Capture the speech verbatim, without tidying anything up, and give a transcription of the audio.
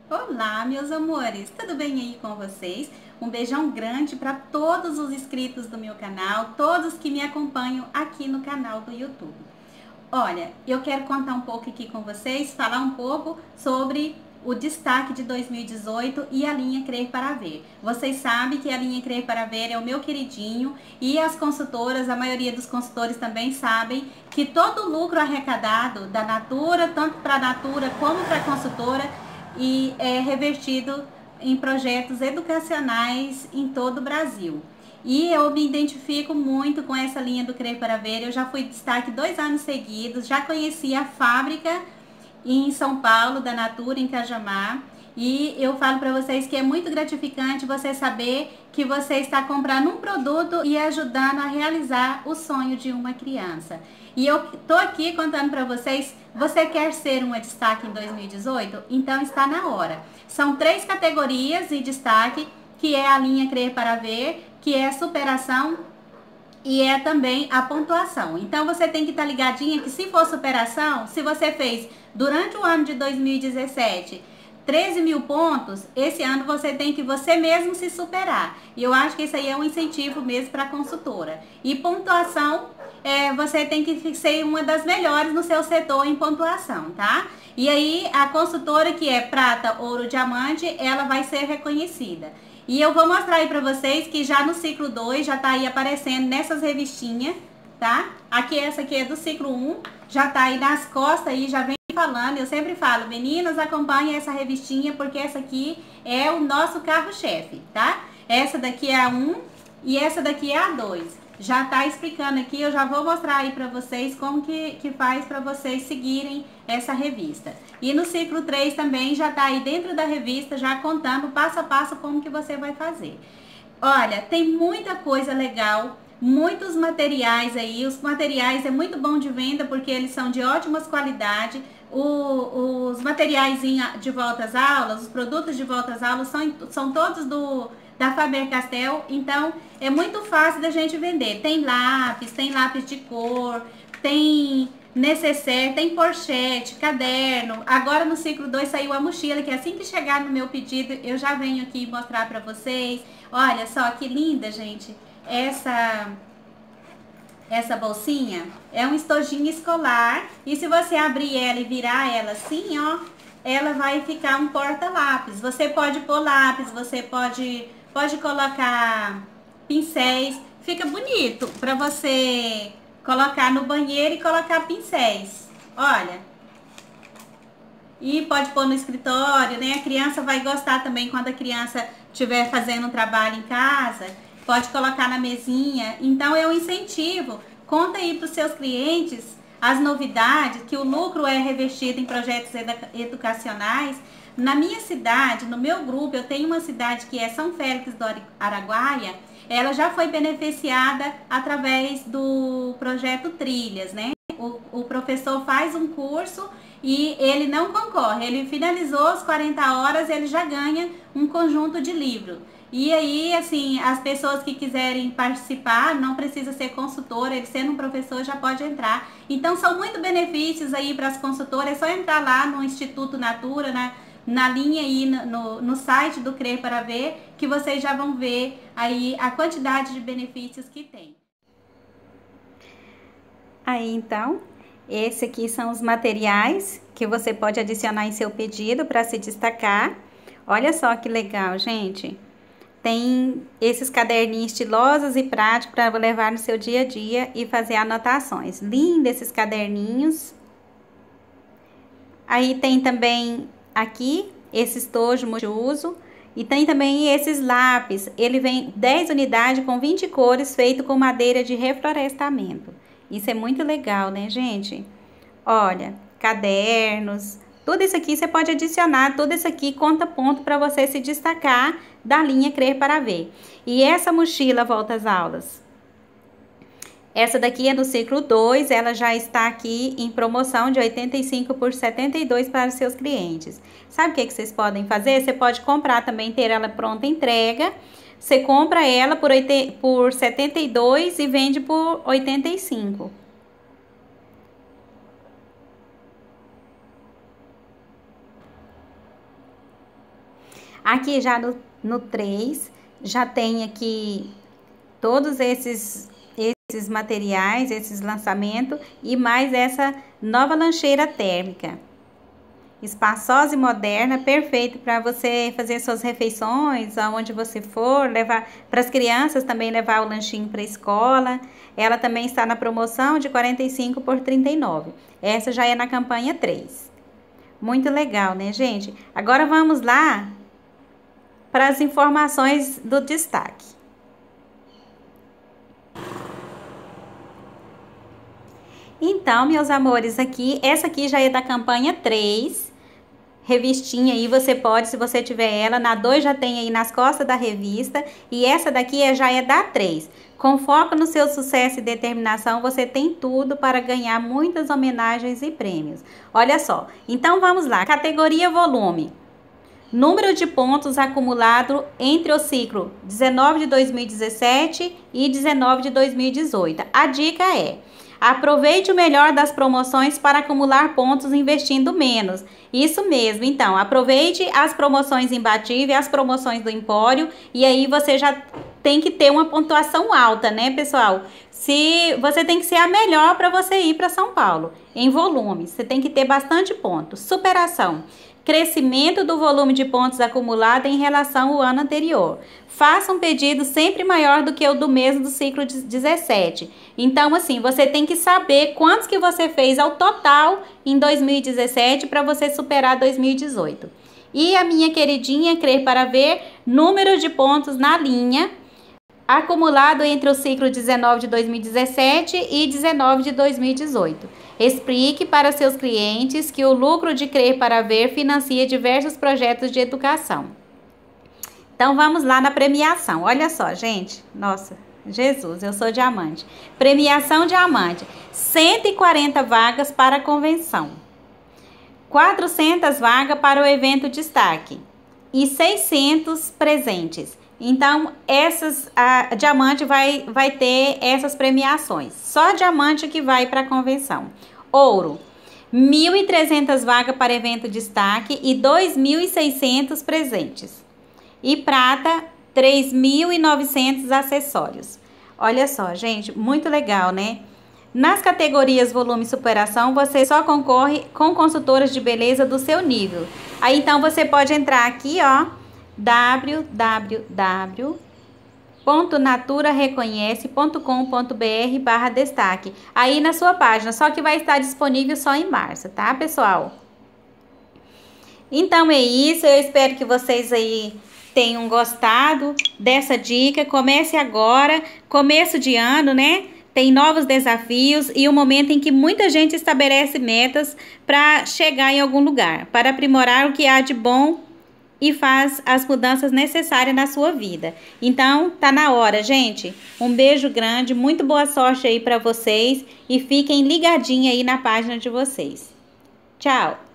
Olá, meus amores, tudo bem aí com vocês? Um beijão grande para todos os inscritos do meu canal, todos que me acompanham aqui no canal do YouTube. Olha, eu quero contar um pouco aqui com vocês, falar um pouco sobre o destaque de dois mil e dezoito e a linha Crer para Ver. Vocês sabem que a linha Crer para Ver é o meu queridinho e as consultoras, a maioria dos consultores também sabem que todo o lucro arrecadado da Natura, tanto para a Natura como para a consultora, e é revertido em projetos educacionais em todo o Brasil. E eu me identifico muito com essa linha do Crer para Ver. Eu já fui destaque dois anos seguidos, já conheci a fábrica em São Paulo, da Natura, em Cajamar. E eu falo para vocês que é muito gratificante você saber que você está comprando um produto e ajudando a realizar o sonho de uma criança. E eu tô aqui contando para vocês, você quer ser uma destaque em dois mil e dezoito? Então está na hora. São três categorias de destaque, que é a linha Crer para Ver, que é superação e é também a pontuação. Então você tem que estar ligadinha que se for superação, se você fez durante o ano de dois mil e dezessete treze mil pontos, esse ano você tem que você mesmo se superar. E eu acho que isso aí é um incentivo mesmo para a consultora. E pontuação, é, você tem que ser uma das melhores no seu setor em pontuação, tá? E aí a consultora que é prata, ouro, diamante, ela vai ser reconhecida. E eu vou mostrar aí pra vocês que já no ciclo dois já tá aí aparecendo nessas revistinhas, tá? Aqui, essa aqui é do ciclo um, já tá aí nas costas aí, já vem falando. Eu sempre falo, meninas, acompanhem essa revistinha, porque essa aqui é o nosso carro-chefe, tá? Essa daqui é a um e essa daqui é a dois. Já tá explicando aqui, eu já vou mostrar aí pra vocês como que, que faz pra vocês seguirem essa revista. E no ciclo três também já tá aí dentro da revista, já contando passo a passo como que você vai fazer. Olha, tem muita coisa legal, muitos materiais aí. Os materiais é muito bom de venda porque eles são de ótimas qualidades. O, os materiais de volta às aulas, os produtos de volta às aulas são, são todos do, da Faber-Castell, então é muito fácil da gente vender. Tem lápis, tem lápis de cor, tem necessaire, tem pochete, caderno. Agora no ciclo dois saiu a mochila, que assim que chegar no meu pedido eu já venho aqui mostrar pra vocês. Olha só que linda, gente, essa... Essa bolsinha é um estojinho escolar e se você abrir ela e virar ela assim, ó, ela vai ficar um porta-lápis. Você pode pôr lápis, você pode, pode colocar pincéis. Fica bonito para você colocar no banheiro e colocar pincéis. Olha. E pode pôr no escritório, né? A criança vai gostar também quando a criança estiver fazendo um trabalho em casa. Pode colocar na mesinha. Então é um incentivo. Conta aí para os seus clientes as novidades, que o lucro é revestido em projetos educacionais. Na minha cidade, no meu grupo, eu tenho uma cidade que é São Félix do Araguaia. Ela já foi beneficiada através do projeto Trilhas, né? O, o professor faz um curso e ele não concorre. Ele finalizou as quarenta horas, ele já ganha um conjunto de livros. E aí, assim, as pessoas que quiserem participar, não precisa ser consultora, ele sendo um professor já pode entrar. Então, são muitos benefícios aí para as consultoras, é só entrar lá no Instituto Natura, na, na linha aí, no, no site do Crer para Ver, que vocês já vão ver aí a quantidade de benefícios que tem. Aí, então, esse aqui são os materiais que você pode adicionar em seu pedido para se destacar. Olha só que legal, gente. Tem esses caderninhos estilosos e práticos para levar no seu dia a dia e fazer anotações. Lindo esses caderninhos. Aí tem também aqui esse estojo multiuso. E tem também esses lápis. Ele vem dez unidades com vinte cores, feito com madeira de reflorestamento. Isso é muito legal, né, gente? Olha, cadernos... Tudo isso aqui você pode adicionar, tudo isso aqui conta ponto para você se destacar da linha Crer para Ver. E essa mochila volta às aulas. Essa daqui é do ciclo dois, ela já está aqui em promoção de oitenta e cinco por setenta e dois para os seus clientes. Sabe o que, que vocês podem fazer? Você pode comprar também, ter ela pronta entrega. Você compra ela por, por setenta e dois e vende por oitenta e cinco. Aqui já no, no três, já tem aqui todos esses, esses materiais, esses lançamentos e mais essa nova lancheira térmica. Espaçosa e moderna, perfeito para você fazer suas refeições, aonde você for, levar para as crianças também levar o lanchinho para a escola. Ela também está na promoção de quarenta e cinco por trinta e nove. Essa já é na campanha três. Muito legal, né, gente? Agora vamos lá para as informações do destaque. Então, meus amores, aqui, essa aqui já é da campanha três. Revistinha aí, você pode, se você tiver ela, na dois já tem aí nas costas da revista, e essa daqui é, já é da três. Com foco no seu sucesso e determinação, você tem tudo para ganhar muitas homenagens e prêmios. Olha só, então vamos lá, categoria volume. Número de pontos acumulado entre o ciclo dezenove de dois mil e dezessete e dezenove de dois mil e dezoito. A dica é: aproveite o melhor das promoções para acumular pontos investindo menos. Isso mesmo, então, aproveite as promoções imbatíveis, as promoções do Empório, e aí você já tem que ter uma pontuação alta, né, pessoal? Se você tem que ser a melhor para você ir para São Paulo, em volume, você tem que ter bastante pontos. Superação. Crescimento do volume de pontos acumulado em relação ao ano anterior. Faça um pedido sempre maior do que o do mesmo do ciclo dezessete. Então, assim, você tem que saber quantos que você fez ao total em dois mil e dezessete para você superar dois mil e dezoito. E a minha queridinha, crer para ver, número de pontos na linha acumulado entre o ciclo dezenove de dois mil e dezessete e dezenove de dois mil e dezoito. Explique para seus clientes que o lucro de Crer para Ver financia diversos projetos de educação. Então, vamos lá na premiação. Olha só, gente. Nossa, Jesus, eu sou diamante. Premiação diamante. cento e quarenta vagas para a convenção. quatrocentas vagas para o evento destaque. E seiscentos presentes. Então, essas, a diamante vai, vai ter essas premiações. Só diamante que vai para a convenção. Ouro, mil e trezentas vagas para evento destaque e dois mil e seiscentos presentes. E prata, três mil e novecentos acessórios. Olha só, gente, muito legal, né? Nas categorias volume e superação, você só concorre com consultoras de beleza do seu nível. Aí, então, você pode entrar aqui, ó, w w w ponto natura reconhece ponto com ponto b r barra destaque. Aí na sua página, só que vai estar disponível só em março, tá, pessoal? Então é isso, eu espero que vocês aí tenham gostado dessa dica. Comece agora, começo de ano, né? Tem novos desafios e o momento em que muita gente estabelece metas para chegar em algum lugar, para aprimorar o que há de bom e faz as mudanças necessárias na sua vida. Então, tá na hora, gente. Um beijo grande, muito boa sorte aí para vocês e fiquem ligadinhos aí na página de vocês. Tchau!